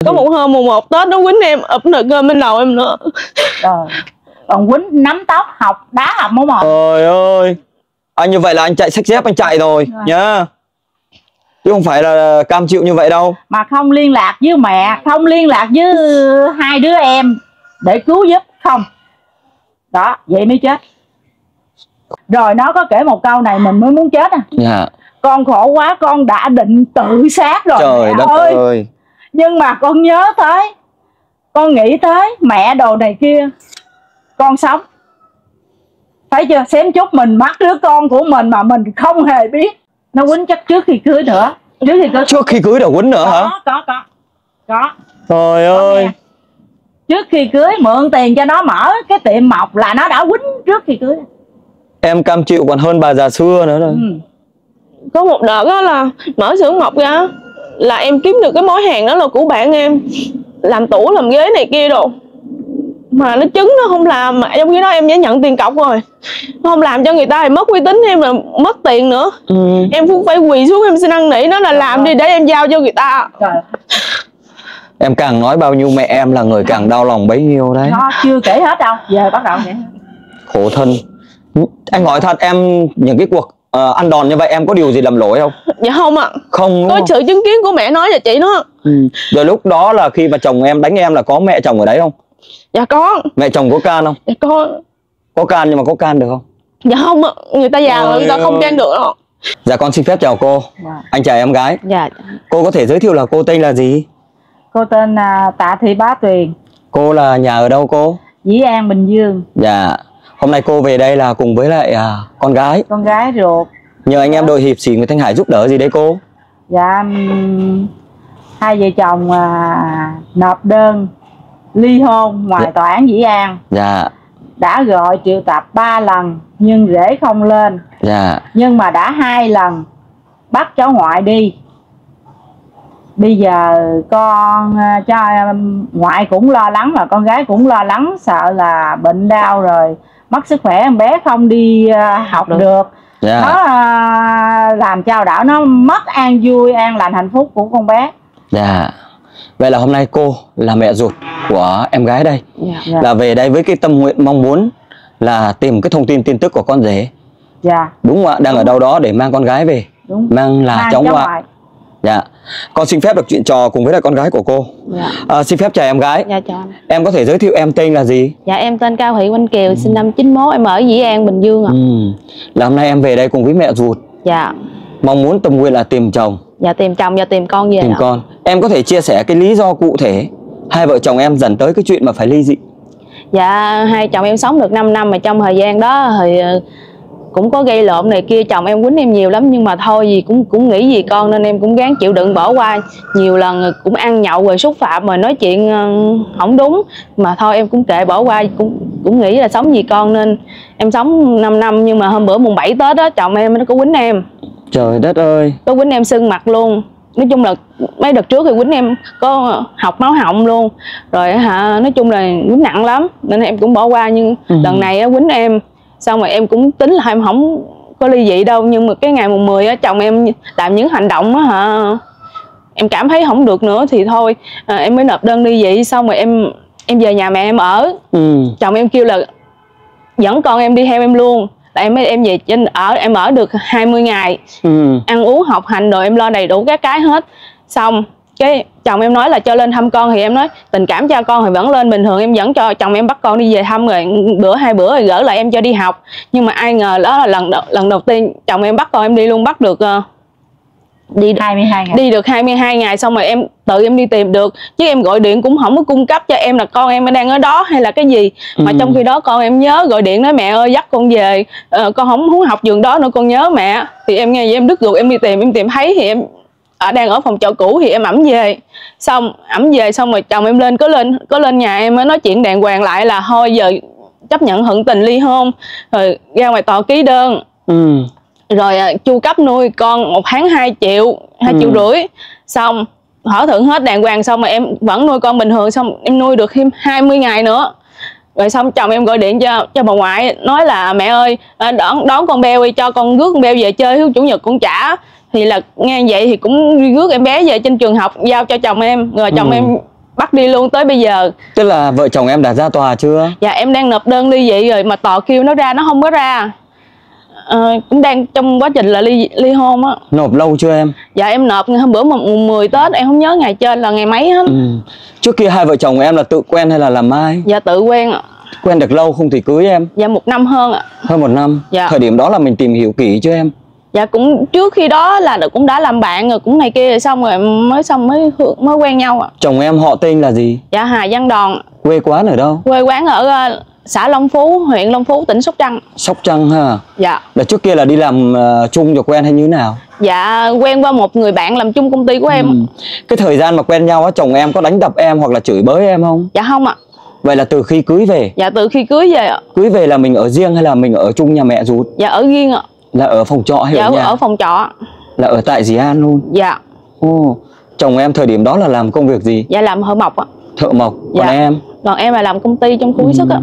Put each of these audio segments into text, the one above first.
Có một hôm mùng 1 Tết nó quýnh em ụp nồi cơm bên đầu em nữa. Rồi còn quýnh nắm tóc học đá học móng mồi. Trời ơi, anh như vậy là anh chạy xách dép anh chạy rồi nhá, chứ không phải là cam chịu như vậy đâu. Mà không liên lạc với mẹ, không liên lạc với hai đứa em để cứu giúp không. Đó, vậy mới chết. Rồi nó có kể một câu này mình mới muốn chết à. Dạ. Con khổ quá, con đã định tự sát rồi. Trời đất ơi. Nhưng mà con nhớ tới, con nghĩ tới mẹ đồ này kia, con sống. Thấy chưa, xém chút mình mất đứa con của mình mà mình không hề biết. Nó quýnh chắc trước khi cưới nữa. Trước khi cưới đã quýnh nữa hả? Có. Trời ơi. Trước khi cưới mượn tiền cho nó mở cái tiệm mộc là nó đã quýnh trước khi cưới. Em cam chịu còn hơn bà già xưa nữa rồi. Có một đợt đó là mở xưởng mộc ra là em kiếm được cái mối hàng đó là của bạn em, làm tủ làm ghế này kia đồ, mà nó chứng nó không làm, mà trong khi đó em đã nhận tiền cọc rồi, nó không làm cho người ta thì mất uy tín em, là mất tiền nữa. Em cũng phải quỳ xuống em xin năn nỉ nó là làm đi để em giao cho người ta. Trời. Em càng nói bao nhiêu mẹ em là người càng đau lòng bấy nhiêu đấy. Nó chưa kể hết đâu, giờ bắt đầu vậy. Khổ thân. Anh hỏi thật, em những cái cuộc ăn đòn như vậy em có điều gì lầm lỗi không? Dạ không ạ. Không. Có sự chứng kiến của mẹ nói và chị nó. Rồi lúc đó là khi mà chồng em đánh em là có mẹ chồng ở đấy không? Dạ có. Mẹ chồng có can không? Dạ có. Có can nhưng mà có can được không? Dạ không ạ, người ta già rồi, người ta không can được đâu. Dạ con xin phép chào cô. Anh chào em gái. Dạ. Cô có thể giới thiệu là cô tên là gì? Cô tên Tạ Thị Bá Tuyền. Cô là nhà ở đâu cô? Dĩ An, Bình Dương. Dạ. Hôm nay cô về đây là cùng với lại con gái. Con gái ruột. Nhờ anh em đội hiệp sĩ Nguyễn Thanh Hải giúp đỡ gì đấy cô? Dạ hai vợ chồng nộp đơn ly hôn ngoài tòa án Dĩ An. Dạ. Đã gọi triệu tập 3 lần nhưng rễ không lên. Dạ. Nhưng mà đã 2 lần bắt cháu ngoại đi. Bây giờ con cho ngoại cũng lo lắng mà con gái cũng lo lắng, sợ là bệnh đau rồi mất sức khỏe, em bé không đi học được. Nó làm cho đảo nó mất an vui, an lành, hạnh phúc của con bé. Dạ. Vậy là hôm nay cô là mẹ ruột của em gái đây, là về đây với cái tâm nguyện mong muốn là tìm cái thông tin tin tức của con rể. Dạ. Đúng không ạ? Đang ở đâu đó để mang con gái về. Đúng. Mang là cháu ngoại. Dạ. Con xin phép được chuyện trò cùng với lại con gái của cô. Dạ. Xin phép chào em gái. Dạ chào anh. Em có thể giới thiệu em tên là gì? Dạ em tên Cao Thị Oanh Kiều, sinh năm 91, em ở Dĩ An, Bình Dương ạ. Là hôm nay em về đây cùng với mẹ ruột. Dạ. Mong muốn tâm nguyện là tìm chồng. Dạ tìm chồng và tìm con về. Tìm con. Em có thể chia sẻ cái lý do cụ thể hai vợ chồng em dần tới cái chuyện mà phải ly dị? Dạ hai chồng em sống được 5 năm mà trong thời gian đó thì cũng có gây lộn này kia, chồng em quýnh em nhiều lắm, nhưng mà thôi gì cũng nghĩ gì con nên em cũng gắng chịu đựng bỏ qua. Nhiều lần cũng ăn nhậu rồi xúc phạm rồi nói chuyện không đúng, mà thôi em cũng kệ bỏ qua, cũng nghĩ là sống vì con nên em sống 5 năm. Nhưng mà hôm bữa mùng 7 Tết đó chồng em nó có quýnh em. Trời đất ơi. Có quýnh em sưng mặt luôn. Nói chung là mấy đợt trước thì quýnh em có học máu họng luôn. Rồi nói chung là quýnh nặng lắm nên em cũng bỏ qua. Nhưng lần này quýnh em xong rồi em cũng tính là em không có ly dị đâu. Nhưng mà cái ngày mùng 10 á, chồng em làm những hành động á em cảm thấy không được nữa thì thôi em mới nộp đơn ly dị. Xong rồi em về nhà mẹ em ở. Chồng em kêu là dẫn con em đi theo em luôn. Tại em về em ở được 20 ngày. Ăn uống học hành rồi em lo đầy đủ các cái hết. Xong cái chồng em nói là cho lên thăm con, thì em nói tình cảm cha con thì vẫn lên bình thường, em vẫn cho chồng em bắt con đi về thăm, rồi bữa 2 bữa rồi gỡ lại em cho đi học. Nhưng mà ai ngờ đó là lần đầu tiên chồng em bắt con em đi luôn, bắt được đi 22 ngày. Đi được 22 ngày xong rồi em tự em đi tìm được, chứ em gọi điện cũng không có cung cấp cho em là con em đang ở đó hay là cái gì. Mà trong khi đó con em nhớ gọi điện nói mẹ ơi dắt con về, con không muốn học trường đó nữa, con nhớ mẹ. Thì em nghe vậy em đứt ruột, em tìm thấy thì em đang ở phòng trọ cũ thì em ẵm về. Xong rồi chồng em có lên nhà em mới nói chuyện đàng hoàng lại là thôi giờ chấp nhận thuận tình ly hôn, rồi ra ngoài tòa ký đơn. Rồi chu cấp nuôi con 1 tháng 2 triệu, 2,5 triệu. Xong thỏa thuận hết đàng hoàng, xong mà em vẫn nuôi con bình thường, xong em nuôi được thêm 20 ngày nữa. Rồi xong chồng em gọi điện cho bà ngoại nói là mẹ ơi đón con Beo đi, cho con rước con Beo về chơi, thứ chủ nhật con trả. Thì là nghe vậy thì cũng rước em bé về trên trường học giao cho chồng em. Rồi chồng em bắt đi luôn tới bây giờ. Tức là vợ chồng em đã ra tòa chưa? Dạ em đang nộp đơn ly dị rồi mà tòa kêu nó ra nó không có ra. Cũng đang trong quá trình là ly hôn á. Nộp lâu chưa em? Dạ em nộp hôm bữa mùng 10 Tết, em không nhớ ngày trên là ngày mấy hết. Trước kia hai vợ chồng em là tự quen hay là làm ai? Dạ tự quen ạ. Quen được lâu không thì cưới em? Dạ 1 năm hơn ạ. Hơn 1 năm. Dạ. Thời điểm đó là mình tìm hiểu kỹ chưa em? Dạ cũng trước khi đó là cũng đã làm bạn rồi, cũng này kia rồi xong rồi mới quen nhau ạ. Chồng em họ tên là gì? Dạ Hà Văn Đòn. Quê quán ở đâu? Quê quán ở xã Long Phú, huyện Long Phú, tỉnh Sóc Trăng. Sóc Trăng ha. Dạ. Là trước kia là đi làm chung rồi quen hay như thế nào? Dạ quen qua một người bạn làm chung công ty của em. Cái thời gian mà quen nhau á, chồng em có đánh đập em hoặc là chửi bới em không? Dạ không ạ. Vậy là từ khi cưới về? Dạ từ khi cưới về ạ. Cưới về là mình ở riêng hay là mình ở chung nhà mẹ ruột? Dạ ở riêng ạ. Là ở phòng trọ hay dạ, ở nhà? ở phòng trọ. Là ở tại Dĩ An luôn? Dạ. Ồ, chồng em thời điểm đó là làm công việc gì? Dạ làm thợ mộc ạ. Thợ mộc. Còn em? Còn em là làm công ty trong khu sức ạ.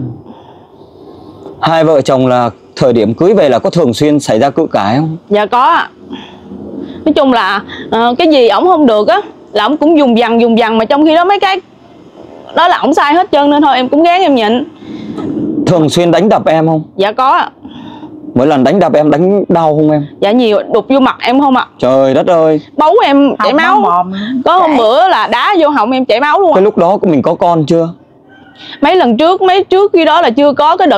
Hai vợ chồng là thời điểm cưới về là có thường xuyên xảy ra cự cãi không? Dạ có ạ. Nói chung là cái gì ổng không được á là ổng cũng dùng dằn mà trong khi đó mấy cái đó là ổng sai hết trơn nên thôi em cũng gán em nhịn. Thường xuyên đánh đập em không? Dạ có ạ. Mỗi lần đánh đập em đánh đau không em? Dạ nhiều, đục vô mặt em không ạ. Trời đất ơi. Bấu em chảy máu. Có hôm bữa là đá vô họng em chảy máu luôn. Cái lúc đó mình có con chưa? Mấy lần trước, trước khi đó là chưa có, cái đợt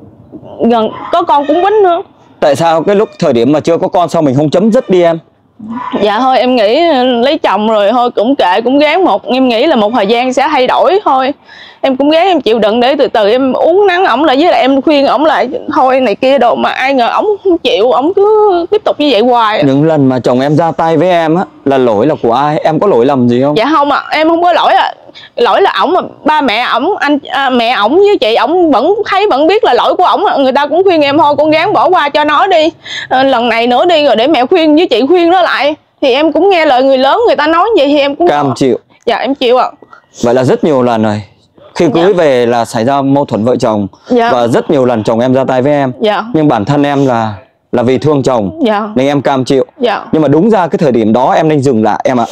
gần có con cũng quýnh nữa. Tại sao cái lúc thời điểm mà chưa có con sao mình không chấm dứt đi em? Dạ thôi em nghĩ lấy chồng rồi thôi cũng kệ, cũng gán em nghĩ là một thời gian sẽ thay đổi thôi. Em cũng gán em chịu đựng để từ từ em uống nắng ổng lại, với lại em khuyên ổng lại thôi này kia đồ mà ai ngờ ổng không chịu, ổng cứ tiếp tục như vậy hoài. Những lần mà chồng em ra tay với em á là lỗi là của ai? Em có lỗi lầm gì không? Dạ không ạ, em không có lỗi ạ. Lỗi là ổng, mà ba mẹ ổng, mẹ ổng với chị ổng vẫn biết là lỗi của ổng. Người ta cũng khuyên em thôi con gắng bỏ qua cho nó đi, lần này nữa đi rồi để mẹ khuyên với chị khuyên nó lại. Thì em cũng nghe lời người lớn người ta nói vậy thì em cũng cam chịu. Dạ em chịu ạ. Vậy là rất nhiều lần rồi. Khi cưới về là xảy ra mâu thuẫn vợ chồng. Và rất nhiều lần chồng em ra tay với em. Nhưng bản thân em là vì thương chồng nên em cam chịu. Nhưng mà đúng ra cái thời điểm đó em nên dừng lại em ạ.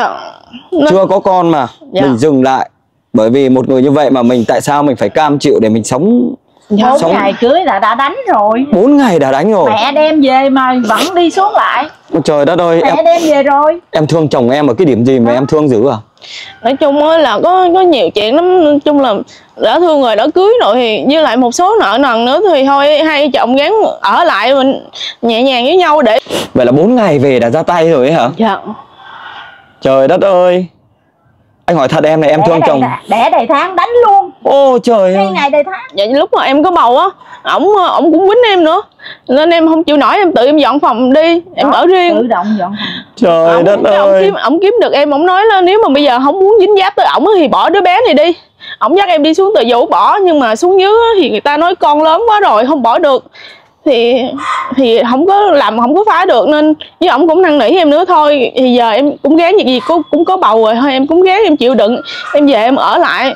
Chưa có con mà mình dừng lại. Bởi vì một người như vậy mà mình tại sao mình phải cam chịu để mình sống. 4 ngày cưới là đã đánh rồi. 4 ngày đã đánh rồi. Mẹ đem về mà vẫn đi xuống lại. Trời đất ơi. Mẹ đem về rồi. Em thương chồng em ở cái điểm gì mà em thương dữ à? Nói chung là có nhiều chuyện lắm. Nói chung là đã thương rồi, đã cưới rồi thì với lại một số nợ nần nữa thì thôi hai chồng gắng ở lại mình nhẹ nhàng với nhau để. Vậy là 4 ngày về đã ra tay rồi ấy hả? Dạ. Trời đất ơi. Anh hỏi thật em này, em thương chồng đẻ đầy tháng đánh luôn. Ô trời ơi. 2 ngày đầy tháng. Dạ lúc mà em có bầu á, ổng cũng quýnh em nữa. Nên em không chịu nổi, em tự em dọn phòng đi, em ở riêng. Tự động dọn phòng. Trời đất ơi. Ổng kiếm được em, ổng nói là nếu mà bây giờ không muốn dính dáp tới ổng thì bỏ đứa bé này đi. Ổng dắt em đi xuống Từ Dũ bỏ, nhưng mà xuống dưới thì người ta nói con lớn quá rồi không bỏ được. Thì không có làm, không có phá được nên với ổng cũng năn nỉ em nữa thôi. Thì giờ em cũng gán việc gì cũng có bầu rồi thôi, em cũng gán em chịu đựng, em về em ở lại.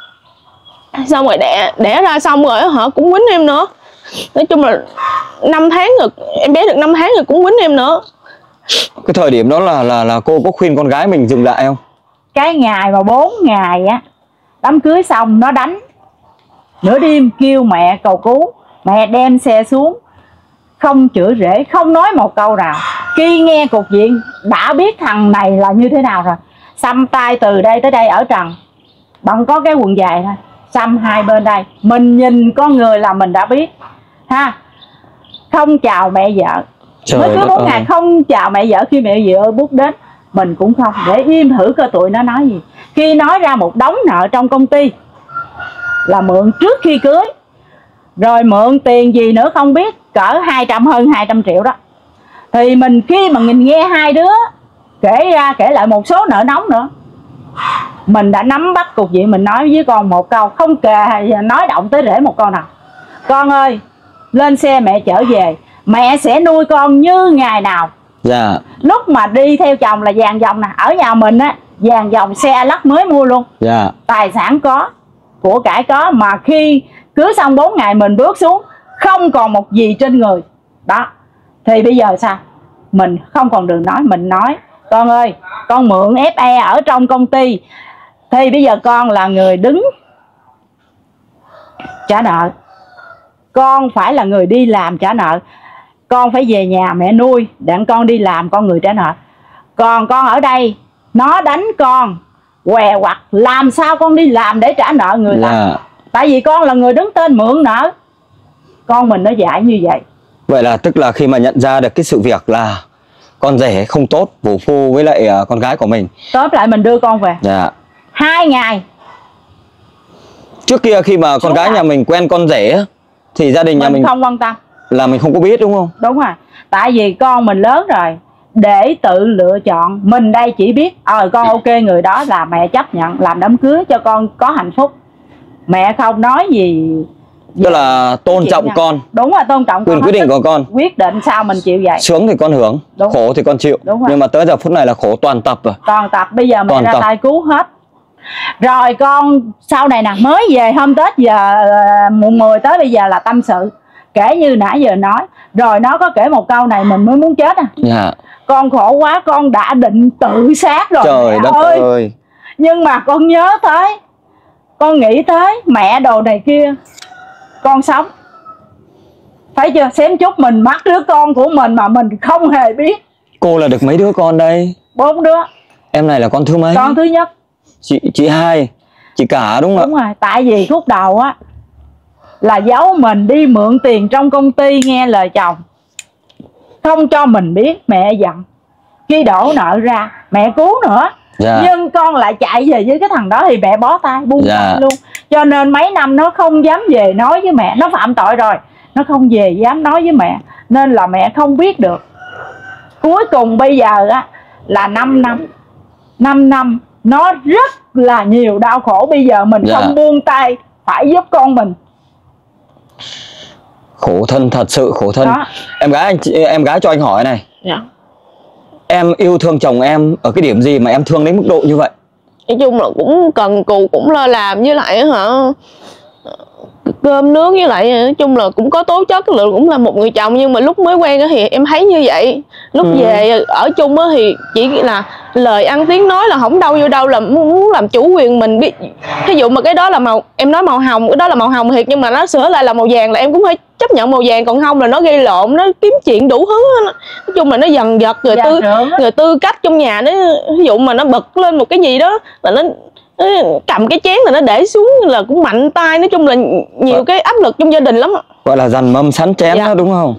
Xong rồi đẻ ra xong rồi họ cũng quýnh em nữa. Nói chung là 5 tháng rồi, em bé được 5 tháng rồi cũng quýnh em nữa. Cái thời điểm đó là cô có khuyên con gái mình dừng lại không? Cái ngày mà 4 ngày á đám cưới xong nó đánh. Nửa đêm kêu mẹ cầu cứu, mẹ đem xe xuống, không chửi rể, không nói một câu nào. Khi nghe cục diện đã biết thằng này là như thế nào rồi. Xăm tay từ đây tới đây ở trần, bằng có cái quần dài thôi, xăm hai bên đây. Mình nhìn con người là mình đã biết ha. Không chào mẹ vợ. Mới cứ 4 ngày không chào mẹ vợ. Khi mẹ vợ bước đến mình cũng không, để im thử coi tụi nó nói gì. Khi nói ra một đống nợ trong công ty là mượn trước khi cưới, rồi mượn tiền gì nữa không biết, cỡ hơn 200 triệu đó. Thì mình khi mà mình nghe hai đứa kể ra kể lại một số nợ nóng nữa, mình đã nắm bắt cục diện. Mình nói với con một câu, không kề nói động tới rễ một câu nào. Con ơi, lên xe mẹ chở về, mẹ sẽ nuôi con như ngày nào. Dạ. Lúc mà đi theo chồng là vàng dòng nè. Ở nhà mình á, vàng dòng xe lắc mới mua luôn. Dạ. Tài sản có, của cải có. Mà khi cưới xong 4 ngày mình bước xuống không còn một gì trên người đó. Thì bây giờ sao? Mình không còn đường nói. Mình nói con ơi, con mượn FE ở trong công ty Thì bây giờ con là người đứng trả nợ, con phải là người đi làm trả nợ, con phải về nhà mẹ nuôi, đặng con đi làm con người trả nợ. Còn con ở đây nó đánh con què quặt, làm sao con đi làm để trả nợ người ta? Tại vì con là người đứng tên mượn nợ. Con mình nó dạy như vậy. Vậy là tức là khi mà nhận ra được cái sự việc là con rể không tốt, vũ phu với lại con gái của mình, tóm lại mình đưa con về. 2 ngày. Trước kia khi mà con gái nhà mình quen con rể thì gia đình nhà mình không quan tâm, là mình không có biết, đúng không? Đúng rồi. Tại vì con mình lớn rồi, để tự lựa chọn. Mình đây chỉ biết con ok người đó là mẹ chấp nhận làm đám cưới cho con có hạnh phúc. Mẹ không nói gì. Tức là tôn trọng con. Đúng rồi, tôn trọng quyền quyết định của con. Quyết định sao mình chịu vậy. Sướng thì con hưởng, khổ thì con chịu. Nhưng mà tới giờ phút này là khổ toàn tập rồi. Toàn tập, bây giờ mẹ ra tay cứu hết. Rồi con sau này nè, mới về hôm Tết giờ mùng 10 tới bây giờ là tâm sự. Kể như nãy giờ nói. Rồi nó có kể một câu này mình mới muốn chết Con khổ quá, con đã định tự sát rồi. Trời đất ơi. Nhưng mà con nhớ tới, con nghĩ tới mẹ đồ này kia, con sống. Phải chưa? Xém chút mình mất đứa con của mình mà mình không hề biết. Cô là được mấy đứa con đây? 4 đứa. Em này là con thứ mấy? Con thứ nhất. Chị hai. Chị cả đúng không ạ? Đúng rồi. Tại vì khúc đầu á là giấu mình đi mượn tiền trong công ty, nghe lời chồng, không cho mình biết. Mẹ giận, khi đổ nợ ra mẹ cứu nữa. Nhưng con lại chạy về với cái thằng đó thì mẹ bó tay buông tay luôn. Cho nên mấy năm nó không dám về nói với mẹ. Nó phạm tội rồi, nó không về dám nói với mẹ, nên là mẹ không biết được. Cuối cùng bây giờ á là 5 năm. 5 năm nó rất là nhiều đau khổ. Bây giờ mình không buông tay, phải giúp con mình. Khổ thân, thật sự khổ thân. Em gái cho anh hỏi này. Em yêu thương chồng em ở cái điểm gì mà em thương đến mức độ như vậy? Nói chung là cũng cần cù, cũng lo làm, với lại cơm nước, với lại nói chung là cũng có tố chất, cũng là một người chồng. Nhưng mà lúc mới quen thì em thấy như vậy. Lúc về ở chung thì chỉ là lời ăn tiếng nói, là không đâu vô đâu, là muốn làm chủ quyền mình. Biết ví dụ mà cái đó là màu, em nói màu hồng, cái đó là màu hồng thiệt, nhưng mà nó sửa lại là màu vàng là em cũng phải chấp nhận màu vàng. Còn không là nó gây lộn, nó kiếm chuyện đủ thứ. Nói chung là nó dần dật người tư cách trong nhà. Nó ví dụ mà nó bật lên một cái gì đó là nó cầm cái chén là nó để xuống, là cũng mạnh tay. Nói chung là nhiều cái áp lực trong gia đình lắm. Gọi là dằn mâm sắn chén đó, đúng không?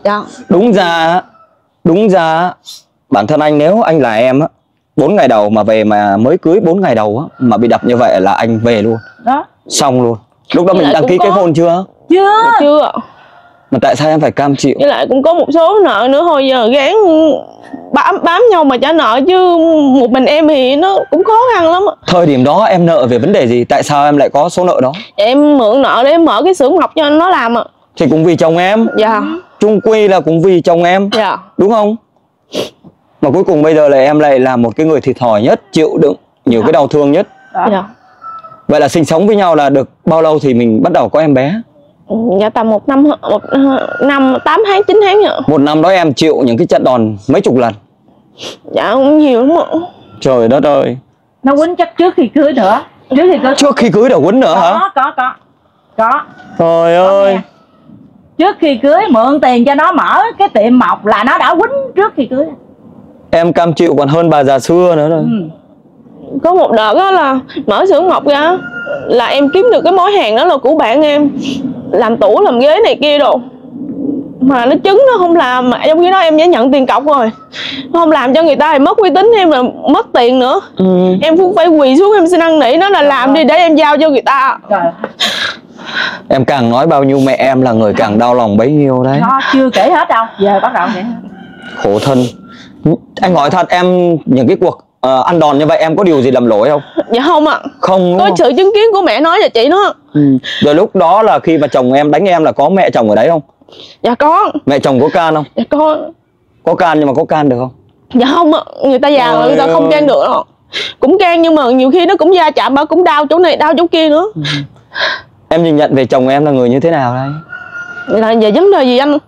Đúng ra bản thân anh, nếu anh là em á, 4 ngày đầu mà về, mà mới cưới 4 ngày đầu á mà bị đập như vậy là anh về luôn. Xong luôn. Lúc đó mình đăng ký kết hôn chưa? Chưa. Mà tại sao em phải cam chịu? Với lại cũng có một số nợ nữa, thôi giờ gán bám nhau mà trả nợ, chứ một mình em thì nó cũng khó khăn lắm. Thời điểm đó em nợ về vấn đề gì? Tại sao em lại có số nợ đó? Em mượn nợ để em mở cái xưởng mộc cho nó làm ạ. Thì cũng vì chồng em. Chung quy là cũng vì chồng em. Đúng không? Mà cuối cùng bây giờ là em lại là một cái người thiệt thòi nhất, chịu đựng nhiều cái đau thương nhất. Vậy là sinh sống với nhau là được bao lâu thì mình bắt đầu có em bé? Dạ tầm 1 năm 8 tháng 9 tháng ạ. 1 năm đó em chịu những cái trận đòn mấy chục lần? Dạ không nhiều lắm ạ. Trời đất ơi. Nó quýnh chắc trước khi cưới nữa. Trước khi cưới đâu quýnh nữa hả? Có. Trời ơi. Trước khi cưới mượn tiền cho nó mở cái tiệm mộc là nó đã quýnh trước khi cưới. Em cam chịu còn hơn bà già xưa nữa rồi. Có một đợt đó là mở xưởng mộc ra, là em kiếm được cái mối hàng đó là của bạn em, làm tủ làm ghế này kia đồ, mà nó chứng nó không làm. Mà trong khi đó em đã nhận tiền cọc rồi, nó không làm cho người ta thì mất uy tín em, là mất tiền nữa. Em cũng phải quỳ xuống em xin năn nỉ nó là làm đi để em giao cho người ta. Em càng nói bao nhiêu mẹ em là người càng đau lòng bấy nhiêu đấy. Nó chưa kể hết đâu, giờ bắt đầu kể. Khổ thân. Anh hỏi thật, em những cái cuộc ăn đòn như vậy em có điều gì lầm lỗi không? Dạ không ạ. Không. Có sự chứng kiến của mẹ nói và chị nó. Rồi lúc đó là khi mà chồng em đánh em là có mẹ chồng ở đấy không? Dạ có. Mẹ chồng có can không? Dạ có. Có can, nhưng mà có can được không? Dạ không ạ. Người ta già rồi, người ta không can được đâu. Cũng can nhưng mà nhiều khi nó cũng va chạm, bà cũng đau chỗ này đau chỗ kia nữa. Em nhìn nhận về chồng em là người như thế nào đây? Là về vấn đề gì anh?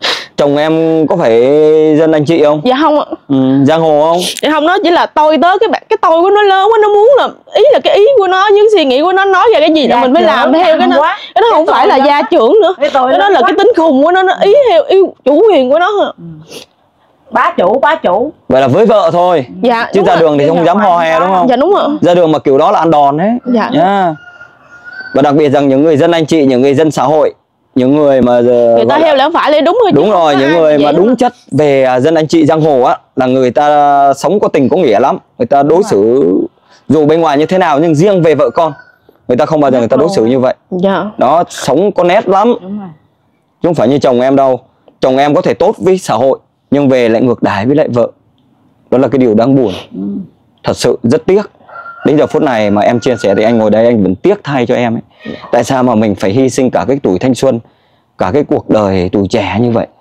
chồng em có phải dân anh chị không? Dạ không ạ. Giang hồ không? Dạ không, nó chỉ là tôi tới cái tôi của nó lớn quá, nó muốn là cái ý của nó, những suy nghĩ của nó nói ra cái gì là mình phải làm theo cái nó. Cái nó không phải là gia trưởng nữa. Cái đó là cái tính khùng của nó ý theo yêu chủ quyền của nó. Bá chủ. Vậy là với vợ thôi. Dạ. Chứ ra đường thì không dám hò hè đúng không? Dạ đúng rồi. Ra đường mà kiểu đó là ăn đòn đấy. Dạ. Yeah. Và đặc biệt rằng những người dân anh chị, những người dân xã hội, những người mà người ta theo lẽ phải lên đúng rồi. Đúng rồi, những người mà đúng chất về dân anh chị giang hồ á, là người ta sống có tình có nghĩa lắm. Người ta đối xử dù bên ngoài như thế nào, nhưng riêng về vợ con người ta không bao giờ người ta đối xử như vậy. Dạ. Đó, sống có nét lắm. Chứ không phải như chồng em đâu. Chồng em có thể tốt với xã hội nhưng về lại ngược đãi với lại vợ. Đó là cái điều đáng buồn. Thật sự rất tiếc. Đến giờ phút này mà em chia sẻ thì anh ngồi đây anh vẫn tiếc thay cho em ấy. Tại sao mà mình phải hy sinh cả cái tuổi thanh xuân, cả cái cuộc đời tuổi trẻ như vậy?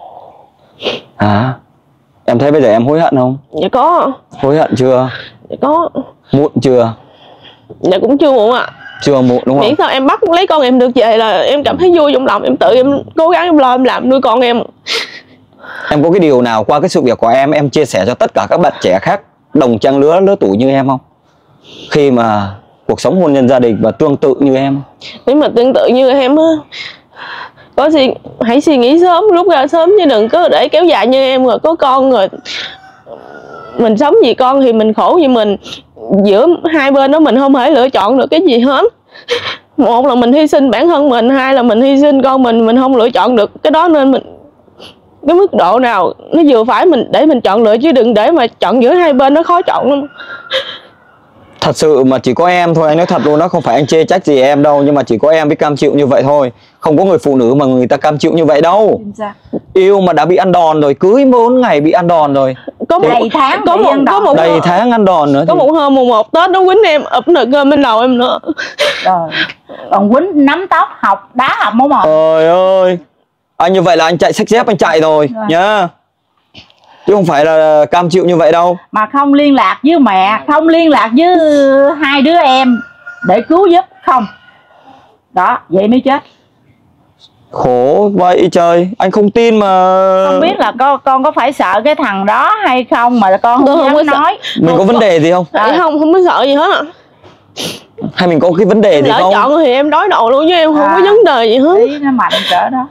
Em thấy bây giờ em hối hận không? Dạ có. Hối hận chưa? Dạ có. Muộn chưa? Dạ cũng chưa muộn ạ. Chưa muộn đúng không? Miễn sao em bắt lấy con em được về là em cảm thấy vui trong lòng. Em tự em cố gắng em lo em làm nuôi con em. Em có cái điều nào qua cái sự việc của em chia sẻ cho tất cả các bạn trẻ khác đồng trang lứa tuổi như em không? Khi mà cuộc sống hôn nhân gia đình và tương tự như em. Nếu mà tương tự như em á, hãy suy nghĩ sớm, rút ra sớm, chứ đừng có để kéo dài như em rồi có con rồi mình sống vì con thì mình khổ vì mình. Giữa hai bên đó mình không thể lựa chọn được cái gì hết. Một là mình hy sinh bản thân mình, hai là mình hy sinh con mình không lựa chọn được cái đó, nên mình cái mức độ nào nó vừa phải mình để mình chọn lựa, chứ đừng để mà chọn giữa hai bên nó khó chọn lắm. Thật sự mà chỉ có em thôi, anh nói thật luôn đó, không phải anh chê trách gì em đâu, nhưng mà chỉ có em mới cam chịu như vậy thôi. Không có người phụ nữ mà người ta cam chịu như vậy đâu. Yêu mà đã bị ăn đòn rồi, cưới 4 ngày bị ăn đòn rồi. Có một đầy tháng ăn đòn nữa. Có một hôm mùng 1 Tết nó quýnh em ập nồi cơm bên đầu em nữa. Rồi. Còn quýnh nắm tóc, đá học máu mồm. Trời ơi. Anh như vậy là anh chạy xách dép anh chạy rồi nhá. Chứ không phải là cam chịu như vậy đâu. Mà không liên lạc với mẹ, không liên lạc với hai đứa em để cứu giúp không. Đó, vậy mới chết. Khổ vậy trời, anh không tin mà. Không biết là con có phải sợ cái thằng đó hay không mà con không dám nói. Mình có vấn đề gì không? Không có sợ gì hết ạ. Hay mình có cái vấn đề gì không? Lỡ chọn thì em đối đầu luôn với em, không có vấn đề gì hết. Ý nó mạnh cỡ đó.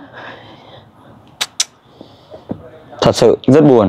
Thật sự rất buồn.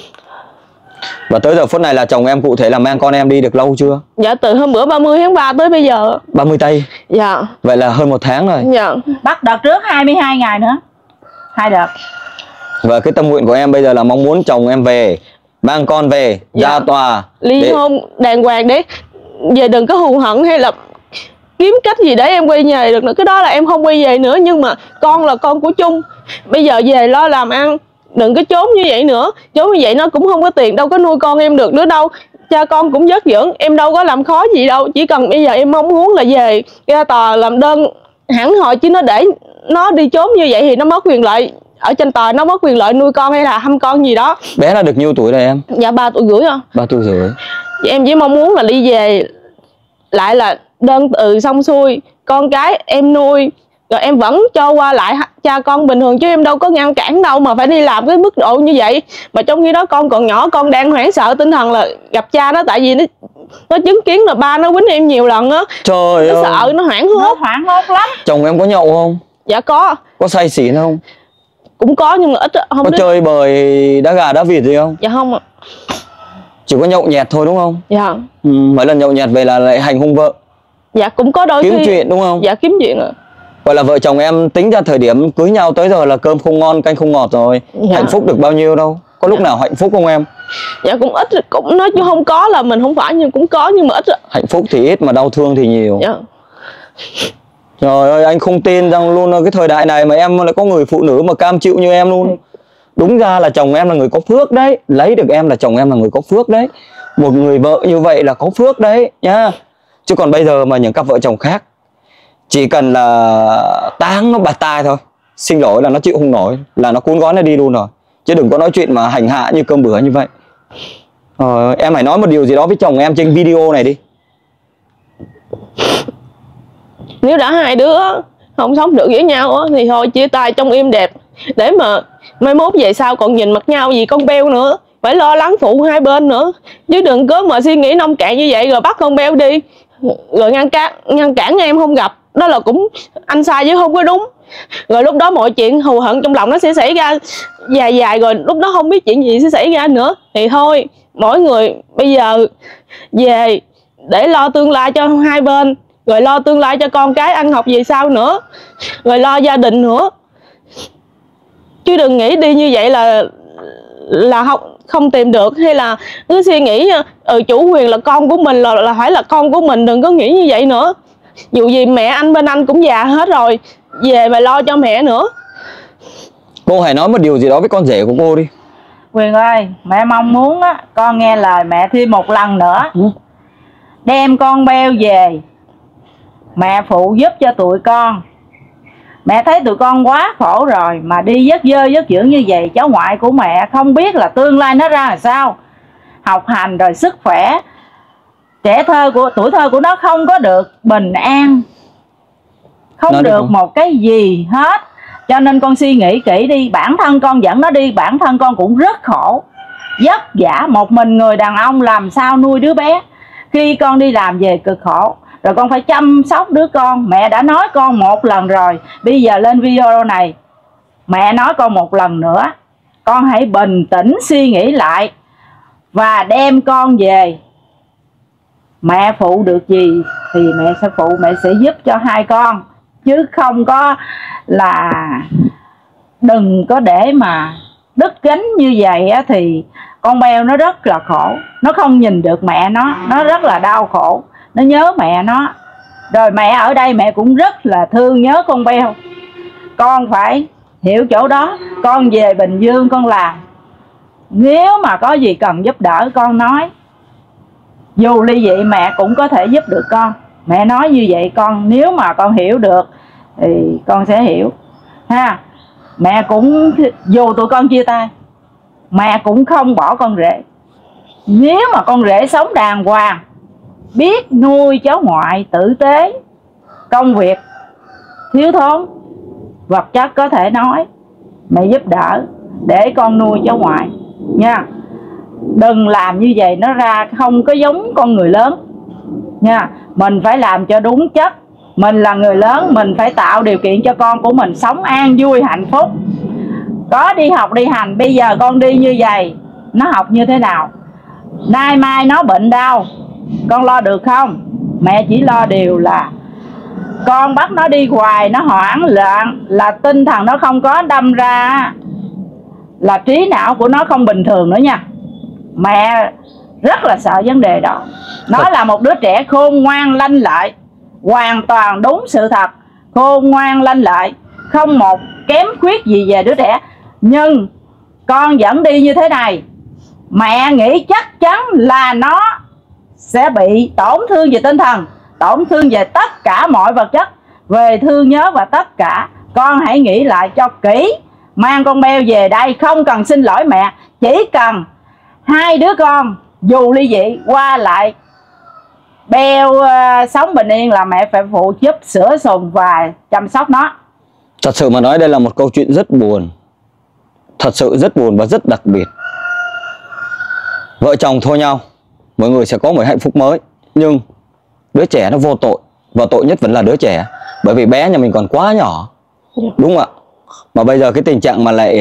Và tới giờ phút này là chồng em cụ thể là mang con em đi được lâu chưa? Dạ từ hôm bữa 30 tháng 3 tới bây giờ. 30 tây? Dạ. Vậy là hơn 1 tháng rồi. Dạ. Bắt đợt trước 22 ngày nữa. 2 đợt. Và cái tâm nguyện của em bây giờ là mong muốn chồng em về, mang con về, ra tòa ly hôn đàng hoàng đấy. Về đừng có hù hận hay là kiếm cách gì để em quay về được nữa. Cái đó là em không quay về nữa, nhưng mà con là con của chung. Bây giờ về lo làm ăn, đừng có trốn như vậy nữa. Trốn như vậy nó cũng không có tiền, đâu có nuôi con em được nữa đâu. Cha con cũng vất vưởng, em đâu có làm khó gì đâu. Chỉ cần bây giờ em mong muốn là về ra tòa làm đơn hẳn hồi, chứ nó để nó đi trốn như vậy thì nó mất quyền lợi. Ở trên tòa nó mất quyền lợi nuôi con hay là thăm con gì đó. Bé là được nhiêu tuổi rồi em? Dạ 3 tuổi rưỡi rồi. 3 tuổi rưỡi. Em chỉ mong muốn là đi về lại là đơn từ xong xuôi, con cái em nuôi rồi em vẫn cho qua lại cha con bình thường, chứ em đâu có ngăn cản đâu mà phải đi làm cái mức độ như vậy. Mà trong khi đó con còn nhỏ, con đang hoảng sợ tinh thần là gặp cha nó, tại vì nó chứng kiến là ba nó quýnh em nhiều lần á. Trời ơi, nó sợ, nó hoảng hốt. Nó hoảng hốt lắm. Chồng em có nhậu không? Dạ có. Có say xỉn không? Cũng có nhưng mà ít. Không có chơi bời đá gà đá vịt gì không? Dạ không ạ. Chỉ có nhậu nhẹt thôi đúng không? Dạ. Mấy lần nhậu nhẹt về là lại hành hung vợ. Dạ cũng có đôi kiếm khi chuyện đúng không? Dạ kiếm chuyện ạ. Gọi là vợ chồng em tính ra thời điểm cưới nhau tới giờ là cơm không ngon canh không ngọt rồi. Dạ. Hạnh phúc được bao nhiêu đâu. Có lúc nào hạnh phúc không em? Dạ cũng ít, cũng nói chứ không có là mình không phải, nhưng cũng có nhưng mà ít. Hạnh phúc thì ít mà đau thương thì nhiều. Dạ. Trời ơi, anh không tin rằng luôn cái thời đại này mà em lại có người phụ nữ mà cam chịu như em luôn. Đúng ra là chồng em là người có phước đấy. Lấy được em là chồng em là người có phước đấy. Một người vợ như vậy là có phước đấy nhá. Chứ còn bây giờ mà những cặp vợ chồng khác chỉ cần là táng nó bạt tai thôi, xin lỗi là nó chịu không nổi, là nó cuốn gói nó đi luôn rồi. Chứ đừng có nói chuyện mà hành hạ như cơm bữa như vậy. Em hãy nói một điều gì đó với chồng em trên video này đi. Nếu đã hai đứa không sống được với nhau thì thôi chia tay trong êm đẹp. để mà mai mốt về sau còn nhìn mặt nhau vì con beo nữa, phải lo lắng phụ hai bên nữa, chứ đừng có mà suy nghĩ nông cạn như vậy rồi bắt con beo đi rồi ngăn cản em không gặp, đó là cũng anh sai chứ không có đúng. Rồi lúc đó mọi chuyện thù hận trong lòng nó sẽ xảy ra dài rồi lúc đó không biết chuyện gì sẽ xảy ra nữa. Thì thôi mỗi người bây giờ về để lo tương lai cho hai bên, rồi lo tương lai cho con cái ăn học về sau nữa, rồi lo gia đình nữa, chứ đừng nghĩ đi như vậy là không tìm được, hay là cứ suy nghĩ chủ quyền là con của mình là phải là con của mình. Đừng có nghĩ như vậy nữa. Dù gì mẹ anh bên anh cũng già hết rồi, về mà lo cho mẹ nữa. Cô hãy nói một điều gì đó với con rể của cô đi. Quyền ơi, mẹ mong muốn á, con nghe lời mẹ thêm một lần nữa. Đem con beo về, mẹ phụ giúp cho tụi con. Mẹ thấy tụi con quá khổ rồi, mà đi vất vơ vất vưởng như vậy, cháu ngoại của mẹ không biết là tương lai nó ra làm sao. Học hành rồi sức khỏe, tuổi thơ của nó không có được bình an, không được một cái gì hết. Cho nên con suy nghĩ kỹ đi. Bản thân con dẫn nó đi, bản thân con cũng rất khổ vất vả. Một mình người đàn ông làm sao nuôi đứa bé. Khi con đi làm về cực khổ, rồi con phải chăm sóc đứa con. Mẹ đã nói con một lần rồi, bây giờ lên video này mẹ nói con một lần nữa. Con hãy bình tĩnh suy nghĩ lại và đem con về. Mẹ phụ được gì thì mẹ sẽ phụ, mẹ sẽ giúp cho hai con, chứ không có là đừng có để mà đứt gánh như vậy á. Thì con beo nó rất là khổ, nó không nhìn được mẹ nó rất là đau khổ, nó nhớ mẹ nó. Rồi mẹ ở đây mẹ cũng rất là thương nhớ con beo. Con phải hiểu chỗ đó. Con về Bình Dương con làm, nếu mà có gì cần giúp đỡ con nói. Dù ly dị mẹ cũng có thể giúp được con. Mẹ nói như vậy con, nếu mà con hiểu được thì con sẽ hiểu ha. Mẹ cũng, dù tụi con chia tay, mẹ cũng không bỏ con rể. Nếu mà con rể sống đàng hoàng, biết nuôi cháu ngoại tử tế, công việc thiếu thốn, vật chất có thể nói, mẹ giúp đỡ để con nuôi cháu ngoại nha. Đừng làm như vậy, nó ra không có giống con người lớn nha. Mình phải làm cho đúng chất. Mình là người lớn, mình phải tạo điều kiện cho con của mình sống an vui hạnh phúc. Có đi học đi hành, bây giờ con đi như vậy, nó học như thế nào? Nay mai nó bệnh đau, con lo được không? Mẹ chỉ lo điều là con bắt nó đi hoài, nó hoảng loạn, là tinh thần nó không có, đâm ra là trí não của nó không bình thường nữa nha. Mẹ rất là sợ vấn đề đó. Nó là một đứa trẻ khôn ngoan lanh lợi, hoàn toàn đúng sự thật. Khôn ngoan lanh lợi, không một kém khuyết gì về đứa trẻ. Nhưng con vẫn đi như thế này, mẹ nghĩ chắc chắn là nó sẽ bị tổn thương về tinh thần, tổn thương về tất cả mọi vật chất, về thương nhớ và tất cả. Con hãy nghĩ lại cho kỹ. Mang con beo về đây, không cần xin lỗi mẹ, chỉ cần hai đứa con dù ly dị qua lại beo sống bình yên là mẹ phải phụ giúp sửa sùng và chăm sóc nó. Thật sự mà nói đây là một câu chuyện rất buồn, thật sự rất buồn và rất đặc biệt. Vợ chồng thua nhau, mọi người sẽ có một hạnh phúc mới, nhưng đứa trẻ nó vô tội, và tội nhất vẫn là đứa trẻ, bởi vì bé nhà mình còn quá nhỏ, đúng không ạ? Mà bây giờ cái tình trạng mà lại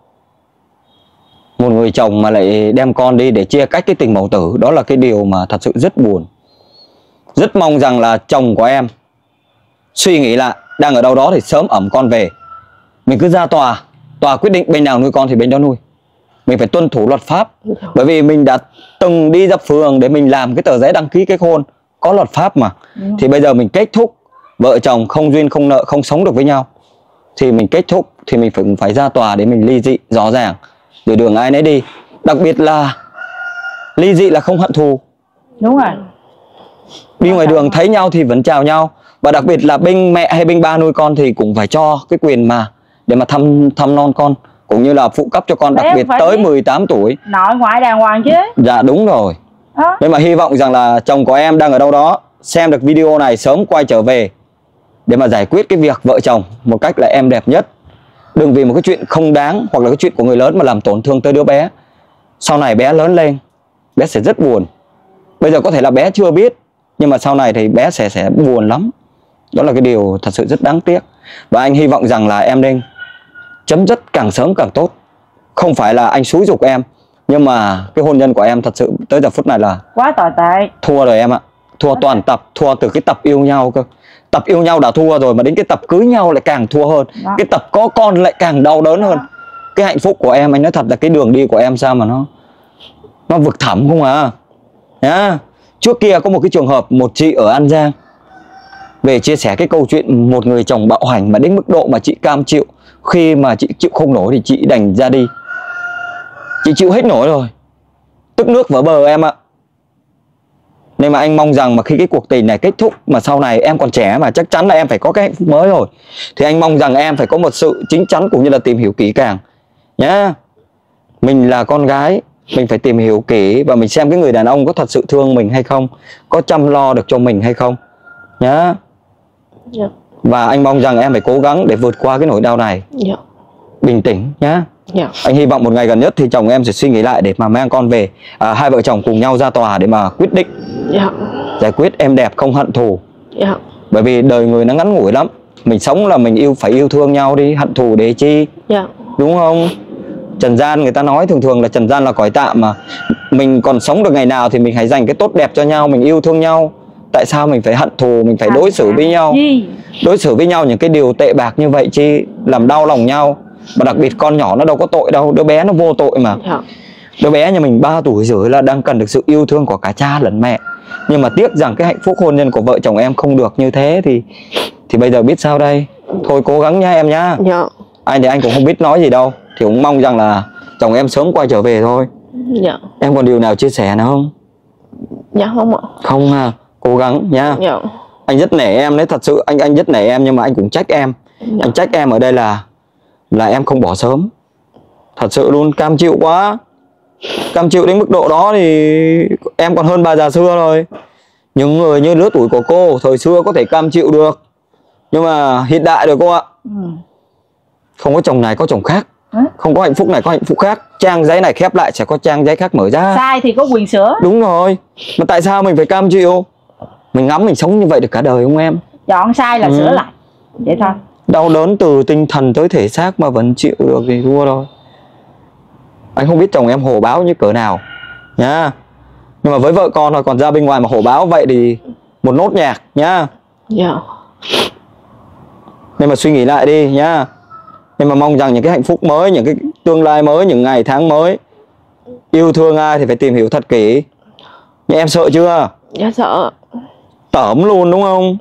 một người chồng mà lại đem con đi để chia cách cái tình mẫu tử, đó là cái điều mà thật sự rất buồn. Rất mong rằng là chồng của em suy nghĩ lại, đang ở đâu đó thì sớm ẵm con về. Mình cứ ra tòa, tòa quyết định bên nào nuôi con thì bên đó nuôi. Mình phải tuân thủ luật pháp, bởi vì mình đã từng đi ra phường để mình làm cái tờ giấy đăng ký kết hôn, có luật pháp mà. Thì bây giờ mình kết thúc, vợ chồng không duyên không nợ, không sống được với nhau, thì mình kết thúc thì mình phải ra tòa để mình ly dị rõ ràng, để đường ai nấy đi. Đặc biệt là ly dị là không hận thù. Đúng rồi. Đi ngoài đường thấy nhau thì vẫn chào nhau. Và đặc biệt là bên mẹ hay bên ba nuôi con thì cũng phải cho cái quyền mà để mà thăm non con, cũng như là phụ cấp cho con, đặc biệt tới 18 tuổi. Nội ngoại đàng hoàng chứ. Dạ đúng rồi. Nên mà hy vọng rằng là chồng của em đang ở đâu đó xem được video này sớm quay trở về để mà giải quyết cái việc vợ chồng một cách là êm đẹp nhất, Đừng vì một cái chuyện không đáng hoặc là cái chuyện của người lớn mà làm tổn thương tới đứa bé. Sau này bé lớn lên, bé sẽ rất buồn. Bây giờ có thể là bé chưa biết, nhưng mà sau này thì bé sẽ buồn lắm. Đó là cái điều thật sự rất đáng tiếc. Và anh hy vọng rằng là em nên chấm dứt càng sớm càng tốt. Không phải là anh xúi giục em, nhưng mà cái hôn nhân của em thật sự tới giờ phút này là quá tồi tệ. Thua rồi em ạ. Thua toàn tập, thua từ cái tập yêu nhau cơ. Tập yêu nhau đã thua rồi mà đến cái tập cưới nhau lại càng thua hơn. Đó. Cái tập có con lại càng đau đớn hơn. Cái hạnh phúc của em, anh nói thật là cái đường đi của em sao mà nó vực thẳm không à. Nhá. Trước kia có một cái trường hợp một chị ở An Giang về chia sẻ cái câu chuyện một người chồng bạo hành mà đến mức độ mà chị cam chịu. Khi mà chị chịu không nổi thì chị đành ra đi. Chị chịu hết nổi rồi, tức nước vỡ bờ em ạ. Nên mà anh mong rằng mà khi cái cuộc tình này kết thúc, mà sau này em còn trẻ mà chắc chắn là em phải có cái hạnh phúc mới rồi, thì anh mong rằng em phải có một sự chín chắn cũng như là tìm hiểu kỹ càng nhá. Mình là con gái, mình phải tìm hiểu kỹ và mình xem cái người đàn ông có thật sự thương mình hay không, có chăm lo được cho mình hay không nhá. Và anh mong rằng em phải cố gắng để vượt qua cái nỗi đau này. Bình tĩnh nhá. Anh hy vọng một ngày gần nhất thì chồng em sẽ suy nghĩ lại để mà mang con về, hai vợ chồng cùng nhau ra tòa để mà quyết định giải quyết êm đẹp, không hận thù. Bởi vì đời người nó ngắn ngủi lắm. Mình sống là mình phải yêu thương nhau đi, hận thù để chi, đúng không? Trần gian người ta nói thường thường là trần gian là cõi tạm mà. Mình còn sống được ngày nào thì mình hãy dành cái tốt đẹp cho nhau, mình yêu thương nhau. Tại sao mình phải hận thù, mình phải đối xử với nhau, đối xử với nhau những cái điều tệ bạc như vậy chi, làm đau lòng nhau. Và đặc biệt con nhỏ nó đâu có tội đâu, đứa bé nó vô tội mà. Đứa bé nhà mình 3 tuổi rưỡi là đang cần được sự yêu thương của cả cha lẫn mẹ. Nhưng mà tiếc rằng cái hạnh phúc hôn nhân của vợ chồng em không được như thế thì bây giờ biết sao đây. Thôi cố gắng nha em nhá. Anh thì anh cũng không biết nói gì đâu, thì cũng mong rằng là chồng em sớm quay trở về thôi. Em còn điều nào chia sẻ nữa không? Không ạ. Không à, cố gắng nha. Anh rất nể em đấy, thật sự anh rất nể em, nhưng mà anh cũng trách em. Anh trách em ở đây là em không bỏ sớm. Thật sự luôn, cam chịu quá. Cam chịu đến mức độ đó thì em còn hơn bà già xưa rồi. Những người như lứa tuổi của cô thời xưa có thể cam chịu được, nhưng mà hiện đại rồi cô ạ. Không có chồng này có chồng khác, không có hạnh phúc này có hạnh phúc khác. Trang giấy này khép lại sẽ có trang giấy khác mở ra. Sai thì có quyền sửa. Đúng rồi. Mà tại sao mình phải cam chịu? Mình ngắm mình sống như vậy được cả đời không em? Chọn sai là sửa lại, vậy thôi. Đau đớn từ tinh thần tới thể xác mà vẫn chịu được thì thua rồi. Anh không biết chồng em hổ báo như cỡ nào nhá. Nhưng mà với vợ con thôi, còn ra bên ngoài mà hổ báo vậy thì một nốt nhạc nhá. Nên mà suy nghĩ lại đi nhá. Nhưng mà mong rằng những cái hạnh phúc mới, những cái tương lai mới, những ngày tháng mới, yêu thương ai thì phải tìm hiểu thật kỹ. Nhưng em sợ chưa? Dạ sợ. Tởm luôn đúng không?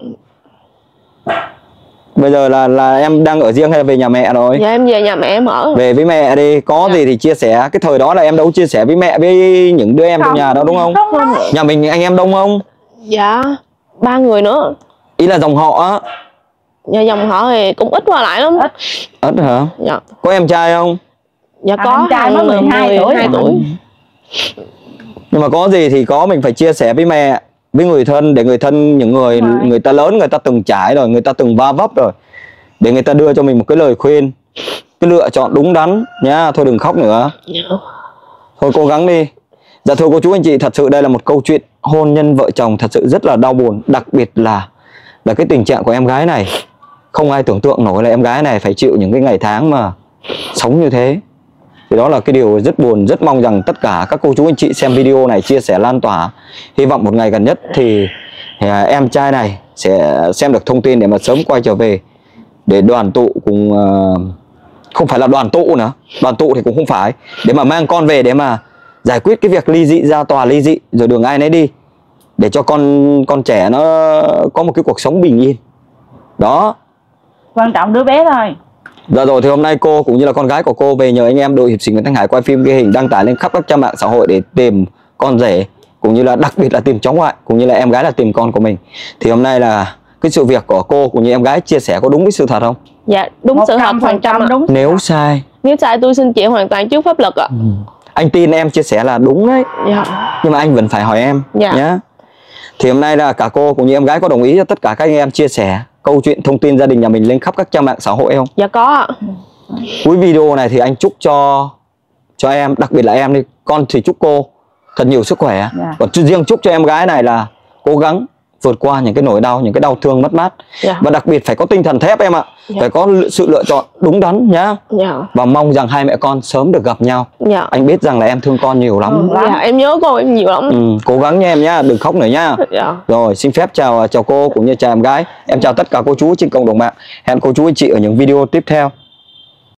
Bây giờ là em đang ở riêng hay là về nhà mẹ rồi? Dạ em về nhà mẹ em ở. Về với mẹ đi, có gì thì chia sẻ. Cái thời đó là em đâu chia sẻ với mẹ với những đứa em trong nhà đâu đúng không? Nhà mình anh em đông không? Dạ 3 người nữa. Ý là dòng họ á? Dạ dòng họ thì cũng ít qua lại lắm. Ít hả? Dạ. Có em trai không? Dạ có. Em trai mới 12 tuổi. Nhưng mà có gì thì có, mình phải chia sẻ với mẹ, với người thân, để người thân, những người ta lớn, người ta từng trải rồi, người ta từng va vấp rồi, để người ta đưa cho mình một cái lời khuyên, cái lựa chọn đúng đắn nhá. Thôi đừng khóc nữa. Thôi cố gắng đi. Dạ thưa cô chú anh chị, thật sự đây là một câu chuyện hôn nhân vợ chồng thật sự rất là đau buồn. Đặc biệt là cái tình trạng của em gái này. Không ai tưởng tượng nổi là em gái này phải chịu những cái ngày tháng mà sống như thế. Thì đó là cái điều rất buồn. Rất mong rằng tất cả các cô chú anh chị xem video này chia sẻ lan tỏa. Hy vọng một ngày gần nhất thì em trai này sẽ xem được thông tin để mà sớm quay trở về, để đoàn tụ cùng, không phải là đoàn tụ nữa, đoàn tụ thì cũng không phải, để mà mang con về để mà giải quyết cái việc ly dị, ra tòa ly dị rồi đường ai nấy đi, để cho con trẻ nó có một cái cuộc sống bình yên. Đó, quan trọng đứa bé thôi. Dạ rồi, thì hôm nay cô cũng như là con gái của cô về nhờ anh em đội hiệp sĩ Nguyễn Thanh Hải quay phim ghi hình đăng tải lên khắp các trang mạng xã hội để tìm con rể, cũng như là đặc biệt là tìm cháu ngoại, cũng như là em gái là tìm con của mình. Thì hôm nay là cái sự việc của cô cũng như em gái chia sẻ có đúng với sự thật không? Dạ đúng sự thật, 100% đúng. Nếu sai tôi xin chịu hoàn toàn trước pháp luật ạ. Anh tin em chia sẻ là đúng đấy. Nhưng mà anh vẫn phải hỏi em nhé. Thì hôm nay là cả cô cũng như em gái có đồng ý cho tất cả các anh em chia sẻ câu chuyện thông tin gia đình nhà mình lên khắp các trang mạng xã hội không? Dạ có ạ. Cuối video này thì anh chúc cho em, đặc biệt là em đi, con thì chúc cô thật nhiều sức khỏe. Còn riêng chúc cho em gái này là cố gắng vượt qua những cái nỗi đau, những cái đau thương mất mát. Và đặc biệt phải có tinh thần thép em ạ. Phải có sự lựa chọn đúng đắn nhá. Và mong rằng hai mẹ con sớm được gặp nhau. Anh biết rằng là em thương con nhiều lắm. Em nhớ cô em nhiều lắm. Cố gắng nha em nhá, đừng khóc nữa nhá. Rồi xin phép chào cô cũng như chào em gái. Em chào tất cả cô chú trên cộng đồng mạng. Hẹn cô chú anh chị ở những video tiếp theo.